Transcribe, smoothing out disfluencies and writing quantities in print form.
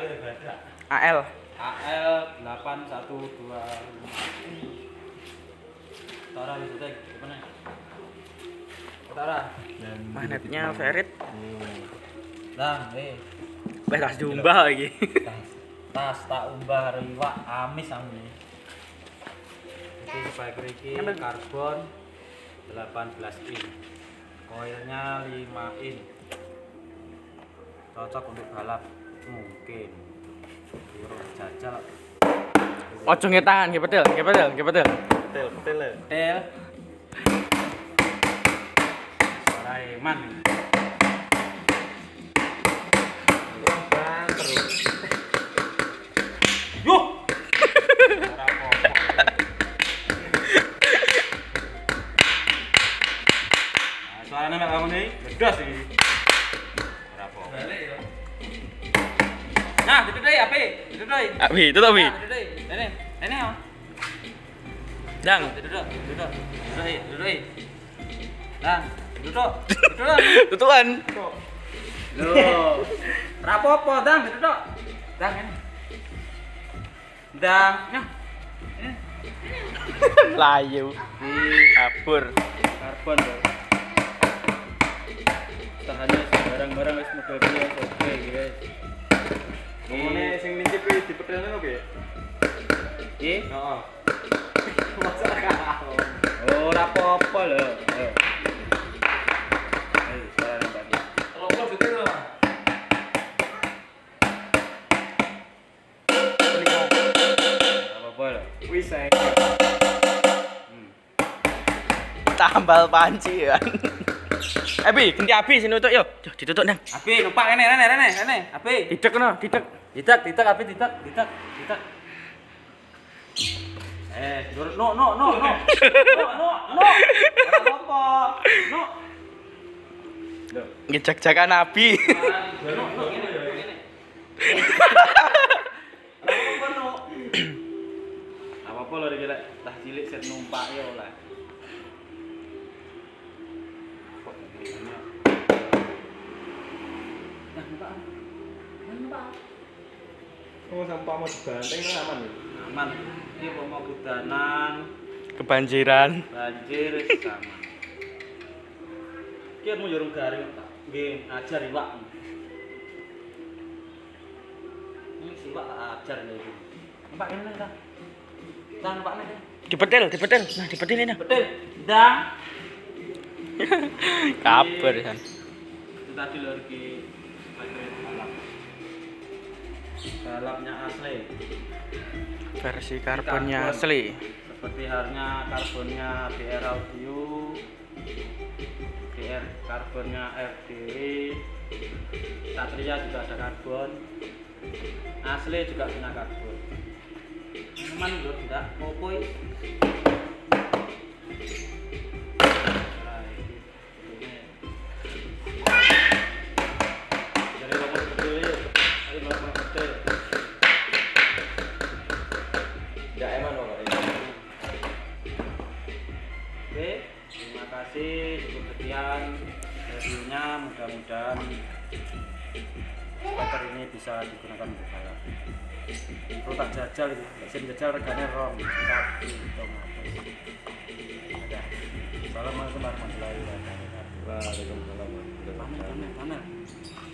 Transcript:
AL. AL 812. Tara itu teh gimana? Tara. Magnetnya ferit. Lah, Tas diumbah lagi. Tas tak umbah riwak amis amne. Iki spiker iki karbon 18 in. Koilnya 5 in. Cocok untuk balap mungkin. Biro jajal. Ojo ngetangan, nggih betul. Betul. Raiman. Bang terus. Yo. Ora apa-apa. Nah, suaranya mek kamu nih, bedas iki. Ora apa-apa. Nah, duduk deh, api. Duduk deh. Abi, itu tuh Abi. Duduk deh. Ini ya. Dang. Duduk. Nah, duduk. Tutuan. Loh. Rapopo, Dang, duduk. Dang ini. Dang, nah. Ini. Layu. Di Kabur. karbon, Bro. Tahannya barang-barang wis model dia oke, guys. Ngomongnya sing nincip iki dipetelne opo ya? Iki? Heeh. Oh, rapopo lho. Ayo. Ayo, sekarang tadi. Kelompok gitu lho. Rapopo lho. Wis saya. Tambal panci ya. Abi, ganti Abi sini tutup yo. Ditutup nang. Api, numpak rene. Api. Didek kono, didek. Ditak, Api, ditak. No. No. Apa? No. Loh. Ngejak-jakan Abi. No, gini. Apa lho iki lek tah cilik set numpak ya oleh. Nah, numpak. Oh, sampah mau diganteng kan aman ya? Aman. Ini mau kudanan, Kebanjiran. banjir sama. Ki mau jorong garing tak nggih ngajar iwak. Ini siwak tak ajar lho iki. Numpak ini ta. Tang numpak ini. Dipetil. Nah, dipetilin nah. Betul. Dang. Kabur kan. Itu tadi lho iki balap. Balapnya asli. Versi karbonnya asli. Seperti halnya karbonnya BR Audio, BR karbonnya FDW, Satria juga ada karbon, asli juga punya karbon. Aman lho, tidak kopoi. Jadi kamu betul ya, ayo melakukan betul. Ya emang kok. Oke, terima kasih cukup sekian reviewnya, mudah-mudahan motor ini bisa digunakan untuk balap. Kalau tak jajal itu, mesin jajal regane rom, tapi Assalamualaikum warahmatullahi wabarakatuh. Waalaikumsalam. Pamer.